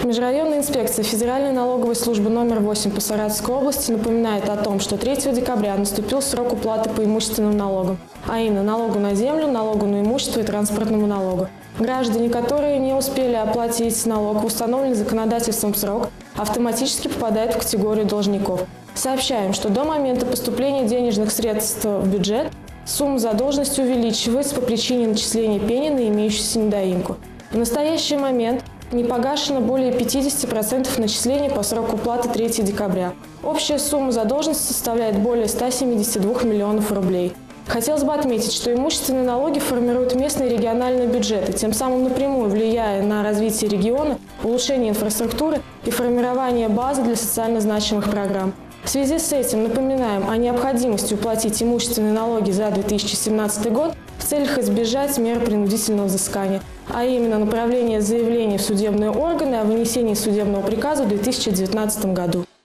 Межрайонная инспекция Федеральной налоговой службы номер 8 по Саратовской области напоминает о том, что 3 декабря наступил срок уплаты по имущественным налогам, а именно налогу на землю, налогу на имущество и транспортному налогу. Граждане, которые не успели оплатить налог в установленный законодательством срок, автоматически попадают в категорию должников. Сообщаем, что до момента поступления денежных средств в бюджет сумма задолженности увеличивается по причине начисления пени на имеющуюся недоимку. В настоящий момент не погашено более 50% начислений по сроку уплаты 3 декабря. Общая сумма задолженности составляет более 172 миллионов рублей. Хотелось бы отметить, что имущественные налоги формируют местные и региональные бюджеты, тем самым напрямую влияя на развитие региона, улучшение инфраструктуры и формирование базы для социально значимых программ. В связи с этим напоминаем о необходимости уплатить имущественные налоги за 2017 год в целях избежать мер принудительного взыскания, а именно направление заявления в судебные органы о вынесении судебного приказа в 2019 году.